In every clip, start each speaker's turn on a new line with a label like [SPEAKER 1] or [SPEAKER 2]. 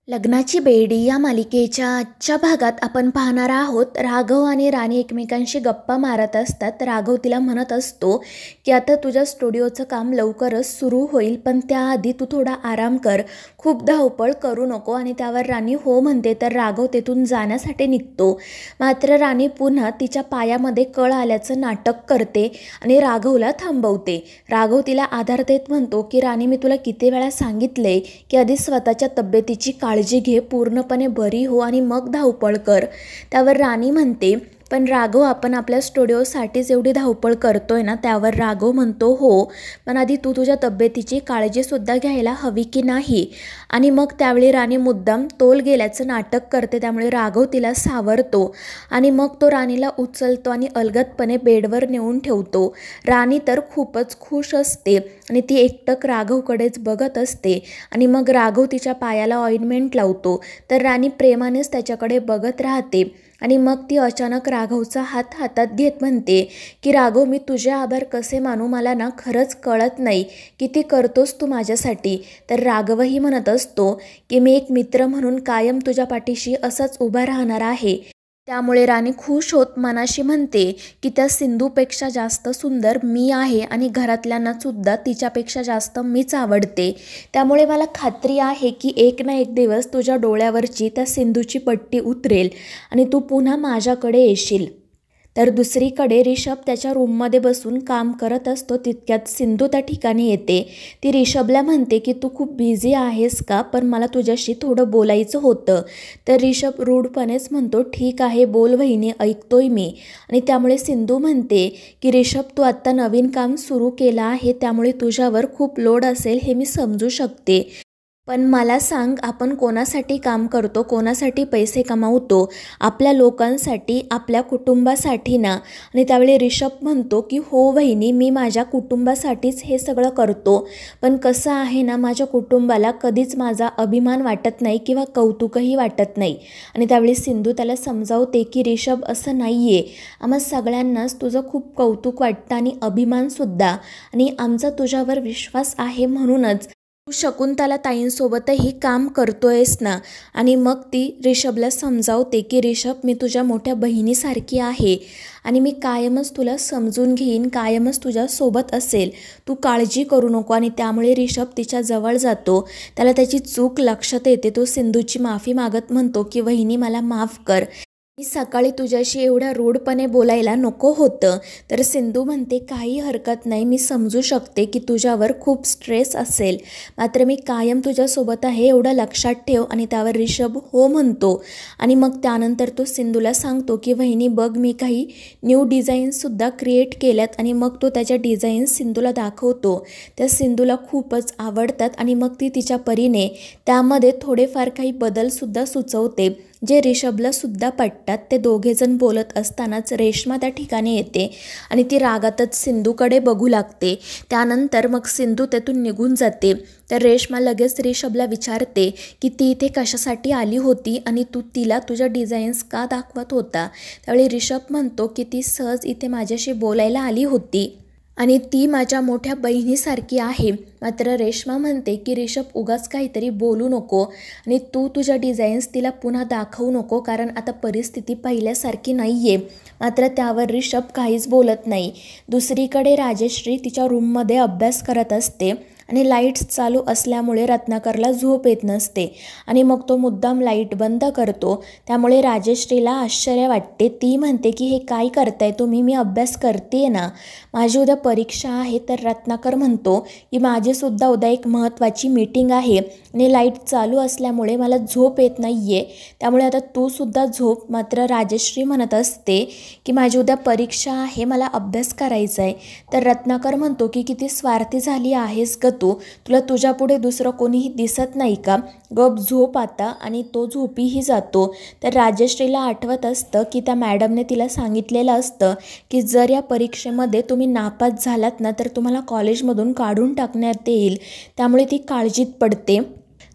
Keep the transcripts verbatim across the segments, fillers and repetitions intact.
[SPEAKER 1] लग्नाची बेडी या मालिकेच्या आजच्या भागात आपण पाहणार आहोत. राघव आणि राणी एकमेकांशी गप्पा मारत असतात. राघव तिला म्हणत असतो की आता तुझ्या स्टुडिओचं काम लवकरच सुरू होईल, पण त्याआधी तू थोडा आराम कर, खूप धावपळ करू नको. आणि त्यावर राणी हो म्हणते. तर राघव तेथून जाण्यासाठी निघतो. मात्र राणी पुन्हा तिच्या पायामध्ये कळ आल्याचं नाटक करते आणि राघवला थांबवते. राघव तिला आधार देत म्हणतो की राणी, मी तुला किती वेळा सांगितले की आधी स्वतःच्या तब्येतीची काळजी काळजी घे, पूर्णपणे बरी हो आणि मग धावपळ कर. त्यावर राणी म्हणते, पण राघव, आपण आपल्या स्टुडिओसाठीच एवढी धावपळ करतोय ना. त्यावर राघव म्हणतो, हो, पण आधी तू तुझ्या तब्येतीची काळजीसुद्धा घ्यायला हवी की नाही. आणि मग त्यावेळी राणी मुद्दाम तोल गेल्याचं नाटक करते. त्यामुळे राघव तिला सावरतो आणि मग तो राणीला उचलतो आणि अलगदपणे बेडवर नेऊन ठेवतो. राणी तर खूपच खुश असते आणि ती एकटक राघवकडेच बघत असते. आणि मग राघव तिच्या पायाला ऑइंटमेंट लावतो. तर राणी प्रेमानेच त्याच्याकडे बघत राहते. आणि मग ती अचानक राघवचा हात हातात घेत म्हणते की राघव, मी तुझे आभार कसे मानू, मला ना खरंच कळत नाही किती करतोस तू माझ्यासाठी. तर राघवही म्हणत असतो की मी एक मित्र म्हणून कायम तुझ्या पाठीशी असाच उभा राहणार आहे. त्यामुळे राणी खुश होत मनाशी म्हणते की त्या सिंधूपेक्षा जास्त सुंदर मी आहे आणि घरातल्यांनासुद्धा तिच्यापेक्षा जास्त मीच आवडते. त्यामुळे मला खात्री आहे की एक ना एक दिवस तुझ्या डोळ्यावरची त्या सिंधूची पट्टी उतरेल आणि तू पुन्हा माझ्याकडे येशील. तर दुसरीकडे ऋषभ त्याच्या रूममध्ये बसून काम करत असतो. तितक्यात सिंधू त्या ठिकाणी येते. ती ऋषभला म्हणते की तू खूप बिझी आहेस का, पण मला तुझ्याशी थोडं बोलायचं होतं. तर ऋषभ रूढपणेच म्हणतो, ठीक आहे, बोल वहिनी, ऐकतोय मी. आणि त्यामुळे सिंधू म्हणते की ऋषभ, तू आत्ता नवीन काम सुरू केलं आहे, त्यामुळे तुझ्यावर खूप लोड असेल हे मी समजू शकते. पण मला सांग, आपण कोणासाठी काम करतो, कोणासाठी पैसे कमावतो? आपल्या लोकांसाठी, आपल्या कुटुंबासाठी ना. आणि त्यावेळी ऋषभ म्हणतो की हो वहिनी, मी माझ्या कुटुंबासाठीच हे सगळं करतो. पण कसं आहे ना, माझ्या कुटुंबाला कधीच माझा अभिमान वाटत नाही किंवा कौतुकही वाटत नाही. आणि त्यावेळी सिंधू त्याला समजावते की ऋषभ, असं नाही आहे, आम्हा सगळ्यांनाच तुझं खूप कौतुक वाटतं आणि अभिमानसुद्धा. आणि आमचा तुझ्यावर विश्वास आहे म्हणूनच तू शकुंतला ताईंसोबतही काम करतोयस ना. आणि मग ती ऋषभला समजावते की ऋषभ, मी तुझ्या मोठ्या बहिणीसारखी आहे आणि मी कायमच तुला समजून घेईन, कायमच तुझ्यासोबत असेल, तू काळजी करू नको. आणि त्यामुळे ऋषभ तिच्या जवळ जातो. त्याला त्याची चूक लक्षात येते. तो सिंधूची माफी मागत म्हणतो की वहिनी, मला माफ कर, मी सकाळी तुझ्याशी एवढ्या रूढपणे बोलायला नको होतं. तर सिंधू म्हणते, काही हरकत नाही, मी समजू शकते की तुझ्यावर खूप स्ट्रेस असेल, मात्र मी कायम तुझ्यासोबत आहे, एवढं लक्षात ठेव. आणि त्यावर ऋषभ हो म्हणतो. आणि मग त्यानंतर तो सिंधूला सांगतो की वहिनी बघ, मी काही न्यू डिझाईन्ससुद्धा क्रिएट केल्यात. आणि मग तो त्याच्या डिझाईन्स सिंधूला दाखवतो. त्या सिंधूला खूपच आवडतात आणि मग ती तिच्या परीने त्यामध्ये थोडेफार काही बदलसुद्धा सुचवते, जे ऋषभला सुद्धा पटतात. ते दोघेजण बोलत असतानाच रेश्मा त्या ठिकाणी येते आणि ती रागातच सिंधूकडे बघू लागते. त्यानंतर मग सिंधू तेथून निघून जाते. तर रेश्मा लगेच ऋषभला विचारते की ती इथे कशासाठी आली होती आणि तू तिला तुझ्या डिझाईन्स का दाखवत होता. त्यावेळी ऋषभ म्हणतो की ती सहज इथे माझ्याशी बोलायला आली होती आणि ती माझ्या मोठ्या बहिणीसारखी आहे. मात्र रेश्मा म्हणते की ऋषभ, उगाच काहीतरी बोलू नको आणि तू तुझ्या डिझाईन्स तिला पुन्हा दाखवू नको, कारण आता परिस्थिती पहिल्यासारखी नाही आहे. मात्र त्यावर ऋषभ काहीच बोलत नाही. दुसरीकडे राजश्री तिच्या रूममध्ये अभ्यास करत असते आणि लाईट्स चालू असल्यामुळे रत्नाकरला झोप येत नसते. आणि मग तो मुद्दाम लाईट बंद करतो. त्यामुळे राजश्रीला आश्चर्य वाटते. ती म्हणते की हे काय करताय तुम्ही, मी अभ्यास करते ना, माझी उद्या परीक्षा आहे. तर रत्नाकर म्हणतो की माझीसुद्धा उद्या एक महत्त्वाची मीटिंग आहे आणि लाईट चालू असल्यामुळे मला झोप येत नाही आहे, त्यामुळे आता तूसुद्धा झोप. मात्र राजश्री म्हणत असते की माझी उद्या परीक्षा आहे, मला अभ्यास करायचा आहे. तर रत्नाकर म्हणतो की किती स्वार्थी झाली आहेस ग तू, तुला तुझ्यापुढे दुसरं कोणीही दिसत नाही का, गप झोप आता. आणि तो झोपीही जातो. तर राजश्रीला आठवत असतं की त्या मॅडमने तिला सांगितलेलं असतं की जर या परीक्षेमध्ये तुम्ही नापास झालात ना, तर तुम्हाला कॉलेजमधून काढून टाकण्यात येईल. त्यामुळे ती काळजीत पडते.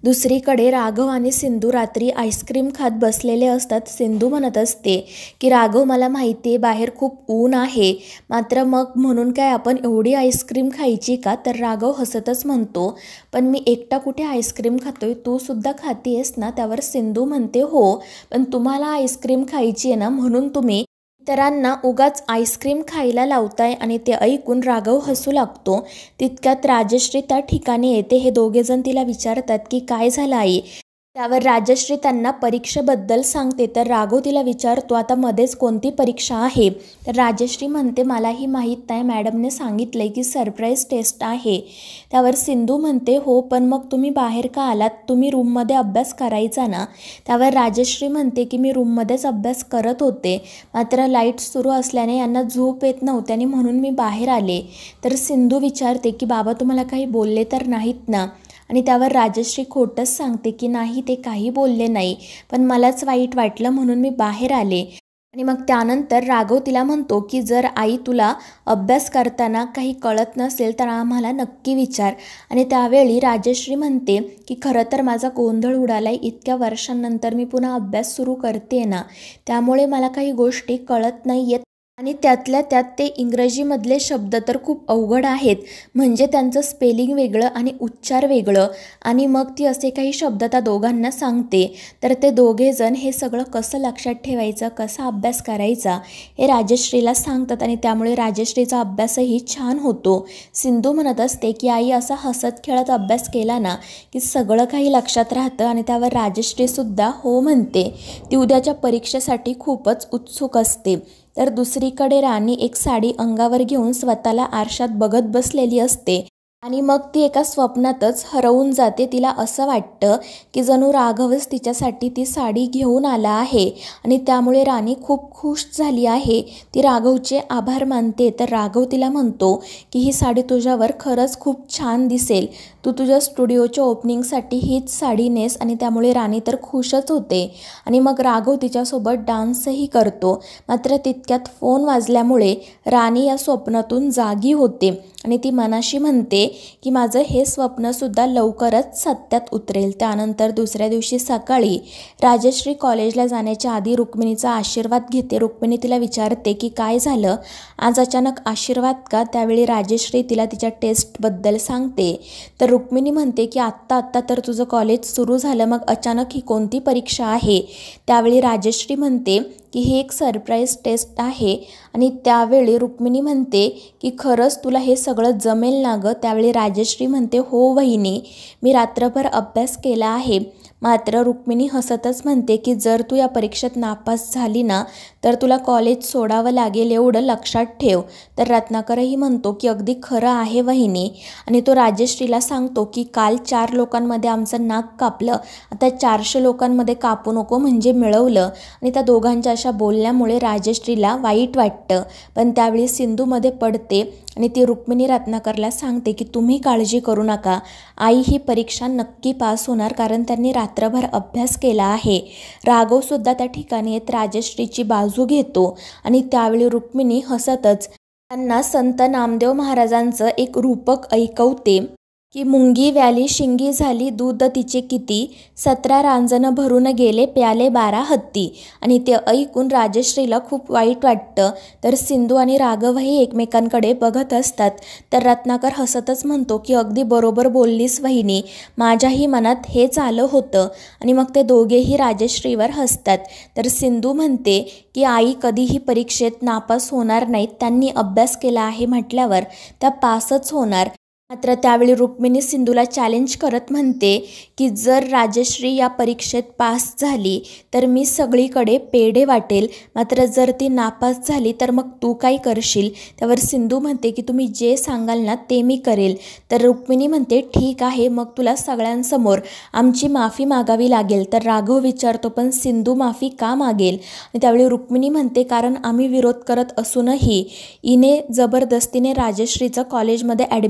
[SPEAKER 1] दुसरीकडे राघव आणि सिंधू रात्री आईस्क्रीम खात बसलेले असतात. सिंधू म्हणत असते की राघव, मला माहिती आहे बाहेर खूप ऊन आहे, मात्र मग म्हणून काय आपण एवढी आईस्क्रीम खायची का? तर राघव हसतच म्हणतो, पण मी एकटा कुठे आईस्क्रीम खातोय, तू सुद्धा खातीयस ना? त्यावर सिंधू म्हणते, हो, पण तुम्हाला आईस्क्रीम खायची आहे ना, म्हणून तुम्ही इतरांना उगाच आईस्क्रीम खायला लावताय. आणि ते ऐकून राघव हसू लागतो. तितक्यात राजश्री त्या ठिकाणी येते. हे दोघेजण तिला विचारतात की काय झालं आई? त्यावर राजश्री त्यांना परीक्षेबद्दल सांगते. तर राघव तिला विचारतो, आता मध्येच कोणती परीक्षा आहे? तर राजश्री म्हणते, मलाही माहीत नाही, मॅडमने सांगितलं की सरप्राईज टेस्ट आहे. त्यावर सिंधू म्हणते, हो, पण मग तुम्ही बाहेर का आलात? तुम्ही रूममध्ये अभ्यास करायचा ना? त्यावर राजश्री म्हणते की मी रूममध्येच अभ्यास करत होते, मात्र लाईट सुरू असल्याने यांना झोप येत नव्हती आणि म्हणून मी बाहेर आले. तर सिंधू विचारते की बाबा तुम्हाला काही बोलले तर नाहीत ना? आणि त्यावर राजश्री खोटंच सांगते की नाही, ते काही बोलले नाही, पण मलाच वाईट वाटलं म्हणून मी बाहेर आले. आणि मग त्यानंतर राघव तिला म्हणतो की जर आई तुला अभ्यास करताना काही कळत नसेल तर आम्हाला नक्की विचार. आणि त्यावेळी राजश्री म्हणते की खरं तर माझा गोंधळ उडालाय, इतक्या वर्षांनंतर मी पुन्हा अभ्यास सुरू करते ना, त्यामुळे मला काही गोष्टी कळत नाही आहेत. आणि त्यातल्या त्यात ते इंग्रजीमधले शब्द तर खूप अवघड आहेत, म्हणजे त्यांचं स्पेलिंग वेगळं आणि उच्चार वेगळं. आणि मग ती असे काही शब्द त्या दोघांना सांगते. तर ते दोघेजण हे सगळं कसं लक्षात ठेवायचं, कसा अभ्यास करायचा हे राजश्रीला सांगतात. आणि त्यामुळे राजश्रीचा अभ्यासही छान होतो. सिंधू म्हणत असते की आई, असा हसत खेळत अभ्यास केला ना की सगळं काही लक्षात राहतं. आणि त्यावर राजश्रीसुद्धा हो म्हणते. ती उद्याच्या परीक्षेसाठी खूपच उत्सुक असते. तर दुसरीकडे राणी एक साडी अंगावर घेऊन स्वतःला आरशात बघत बसलेली असते. आणि मग ती एका स्वप्नातच हरवून जाते. तिला असं वाटतं की जणू राघवच तिच्यासाठी ती साडी घेऊन आला आहे. आणि त्यामुळे राणी खूप खुश झाली आहे. ती राघवचे आभार मानते. तर राघव तिला म्हणतो की ही साडी तुझ्यावर खरंच खूप छान दिसेल, तू तुझ्या स्टुडिओच्या ओपनिंगसाठी हीच साडी नेस. आणि त्यामुळे राणी तर खुशच होते. आणि मग राघव तिच्यासोबत डान्सही करतो. मात्र तितक्यात फोन वाजल्यामुळे राणी या स्वप्नातून जागी होते. आणि ती मनाशी म्हणते की माझं हे स्वप्नसुद्धा लवकरच सत्यात उतरेल. त्यानंतर दुसऱ्या दिवशी सकाळी राजश्री कॉलेजला जाण्याच्या आधी रुक्मिणीचा आशीर्वाद घेते. रुक्मिणी तिला विचारते की काय झालं, आज अचानक आशीर्वाद का? त्यावेळी राजश्री तिला तिच्या टेस्टबद्दल सांगते. तर रुक्मिणी म्हणते की आत्ता आत्ता तर तुझं कॉलेज सुरू झालं, मग अचानक ही कोणती परीक्षा आहे? त्यावेळी राजश्री म्हणते की ही एक सरप्राईज टेस्ट आहे. आणि त्यावेळी रुक्मिणी म्हणते की खरंच तुला हे सगळं जमेल ना गं? त्यावेळी राजश्री म्हणते, हो वहिनी, मी रात्रभर अभ्यास केला आहे. मात्र रुक्मिणी हसतच म्हणते की जर तू या परीक्षेत नापास झाली ना तर तुला कॉलेज सोडावं लागेल, एवढं लक्षात ठेव. तर रत्नाकरही म्हणतो की अगदी खरं आहे वहिनी. आणि तो राजश्रीला सांगतो की काल चार लोकांमध्ये आमचं नाक कापलं, आता चारशे लोकांमध्ये कापू नको म्हणजे मिळवलं. आणि त्या दोघांच्या अशा बोलण्यामुळे राजश्रीला वाईट वाटतं. पण त्यावेळी सिंधूमध्ये पडते आणि ती रुक्मिणी रत्नाकरला सांगते की तुम्ही काळजी करू नका, आई ही परीक्षा नक्की पास होणार, कारण त्यांनी रात्रभर अभ्यास केला आहे. राघवसुद्धा त्या ठिकाणी येत राजश्रीची बाजू घेतो. आणि त्यावेळी रुक्मिणी हसतच त्यांना संत नामदेव महाराजांचं एक रूपक ऐकवते की मुंगी व्याली शिंगी झाली दूध तिचे किती, सतरा रांजणं भरून गेले प्याले बारा हत्ती. आणि ते ऐकून राजश्रीला खूप वाईट वाटतं. तर सिंधू आणि राघवही एकमेकांकडे बघत असतात. तर रत्नाकर हसतच म्हणतो की अगदी बरोबर बोललीस वहिनी, माझ्याही मनात हेच आलं होतं. आणि मग ते दोघेही राजश्रीवर हसतात. तर सिंधू म्हणते की आई कधीही परीक्षेत नापास होणार नाहीत, त्यांनी अभ्यास केला आहे म्हटल्यावर त्या पासच होणार. मात्र त्यावेळी रुक्मिणी सिंधूला चॅलेंज करत म्हणते की जर राजश्री या परीक्षेत पास झाली तर मी सगळीकडे पेढे वाटेल, मात्र जर ती नापास झाली तर मग तू काय करशील? त्यावर सिंधू म्हणते की तुम्ही जे सांगाल ना ते मी करेल. तर रुक्मिणी म्हणते ठीक आहे, मग तुला सगळ्यांसमोर आमची माफी मागावी लागेल. तर राघव विचारतो पण सिंधू माफी का मागेल? आणि त्यावेळी रुक्मिणी म्हणते कारण आम्ही विरोध करत असूनही हिने जबरदस्तीने राजश्रीचं कॉलेजमध्ये ॲडमिशन केलं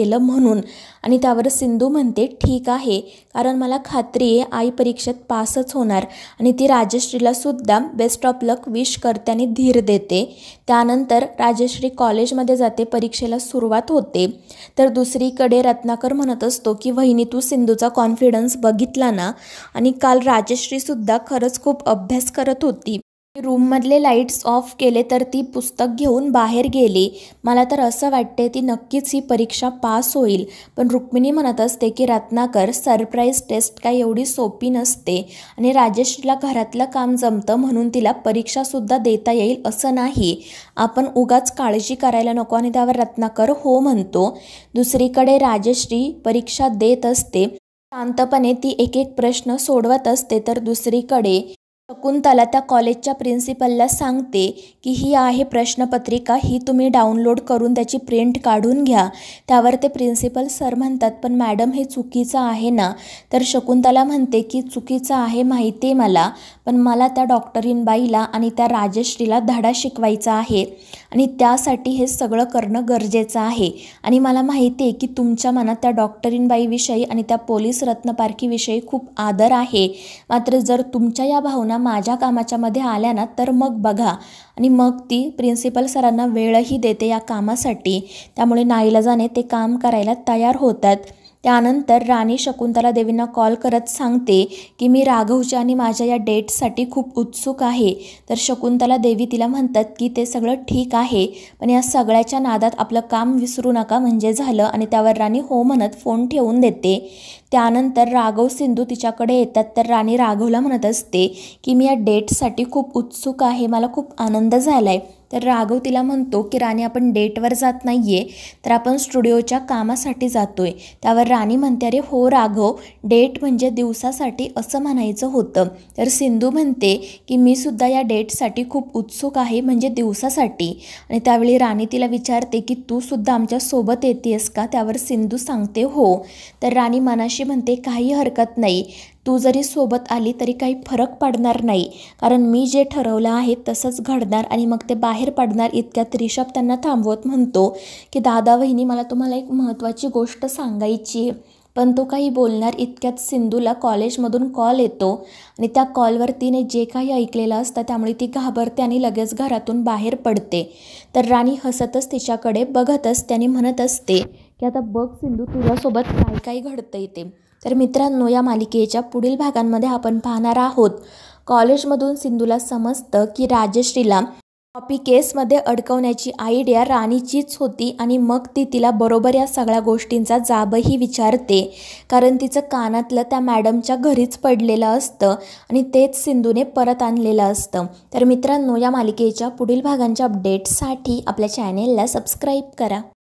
[SPEAKER 1] केलं म्हणून. आणि त्यावर सिंधू म्हणते ठीक आहे, कारण मला खात्री आहे आई परीक्षेत पासच होणार. आणि ती राजश्रीला सुद्धा बेस्ट ऑफ लक विश करते आणि धीर देते. त्यानंतर राजश्री कॉलेजमध्ये जाते, परीक्षेला सुरुवात होते. तर दुसरीकडे रत्नाकर म्हणत असतो की वहिनी तू सिंधूचा कॉन्फिडन्स बघितला ना, आणि काल राजश्रीसुद्धा खरंच खूप अभ्यास करत होती. रूममधले लाईट्स ऑफ केले तर ती पुस्तक घेऊन बाहेर गेली. मला तर असं वाटते ती नक्कीच ही परीक्षा पास होईल. पण रुक्मिणी म्हणत असते की रत्नाकर सरप्राईज टेस्ट काय एवढी सोपी नसते आणि राजश्रीला घरातलं काम जमतं म्हणून तिला परीक्षासुद्धा देता येईल असं नाही. आपण उगाच काळजी करायला नको. आणि त्यावर रत्नाकर हो म्हणतो. दुसरीकडे राजश्री परीक्षा देत असते. शांतपणे ती एक एक प्रश्न सोडवत असते. तर दुसरीकडे शकुंतला त्या कॉलेजच्या प्रिन्सिपलला सांगते की ही आहे प्रश्नपत्रिका, ही तुम्ही डाउनलोड करून त्याची प्रिंट काढून घ्या. त्यावर ते प्रिन्सिपल सर म्हणतात पण मॅडम हे चुकीचं आहे ना. तर शकुंतला म्हणते की चुकीचं आहे माहिती आहे मला, पण मला त्या डॉक्टरीनबाईला आणि त्या राजश्रीला धडा शिकवायचा आहे आणि त्यासाठी हे सगळं करणं गरजेचं आहे. आणि मला माहिती आहे की तुमच्या मनात त्या डॉक्टरीनबाईविषयी आणि त्या पोलीस रत्नपारखीविषयी खूप आदर आहे. मात्र जर तुमच्या या भावना माझ्या कामाच्या मध्ये आल्या ना तर मग बघा. आणि मग ती प्रिन्सिपल सरांना वेळही देते या कामासाठी. त्यामुळे नाईलाजाने ते काम करायला तयार होतात. त्यानंतर राणी शकुंतला देवींना कॉल करत सांगते की मी राघवच्या आणि माझ्या या डेटसाठी खूप उत्सुक आहे. तर शकुंतला देवी तिला म्हणतात की ते सगळं ठीक आहे, पण या सगळ्याच्या नादात आपलं काम विसरू नका म्हणजे झालं. आणि त्यावर राणी हो म्हणत फोन ठेवून देते. त्यानंतर राघव सिंधू तिच्याकडे येतात. तर राणी राघवला म्हणत असते की मी या डेटसाठी खूप उत्सुक आहे, मला खूप आनंद झाला आहे. तर राघव तिला म्हणतो की राणी आपण डेटवर जात नाही आहे, तर आपण स्टुडिओच्या कामासाठी जातो आहे. त्यावर राणी म्हणते अरे हो राघव, डेट म्हणजे दिवसासाठी असं म्हणायचं होतं. तर सिंधू म्हणते की मी सुद्धा या डेटसाठी खूप उत्सुक आहे म्हणजे दिवसासाठी. आणि त्यावेळी राणी तिला विचारते की तू सुद्धा आमच्यासोबत येतेस का. त्यावर सिंधू सांगते हो. तर राणी मनाशी म्हणते काही हरकत नाही, तू जरी सोबत आली तरी काही फरक पडणार नाही, कारण मी जे ठरवलं आहे तसंच घडणार. आणि मग ते बाहेर पडणार. इतक्यात रिषभ त्यांना थांबवत म्हणतो की दादा वहिनी मला तुम्हाला एक महत्त्वाची गोष्ट सांगायची आहे. पण तो काही बोलणार इतक्यात सिंधूला कॉलेजमधून कॉल येतो आणि त्या कॉलवर तिने जे काही ऐकलेलं असतं त्यामुळे ती घाबरते आणि लगेच घरातून बाहेर पडते. तर राणी हसतच तिच्याकडे बघत असते आणि म्हणत असते की आता बघ सिंधू तुझ्यासोबत काय काय घडतंय ते. तर मित्रांनो, या मालिकेच्या पुढील भागांमध्ये आपण पाहणार आहोत कॉलेजमधून सिंधूला समजतं की राजश्रीला कॉपी केसमध्ये अडकवण्याची आयडिया राणीचीच होती. आणि मग ती तिला बरोबर या सगळ्या गोष्टींचा जाबही विचारते, कारण तिचं कानातलं त्या मॅडमच्या घरीच पडलेलं असतं आणि तेच सिंधूने परत आणलेलं असतं. तर मित्रांनो, या मालिकेच्या पुढील भागांच्या अपडेट्ससाठी आपल्या चॅनेलला सबस्क्राईब करा.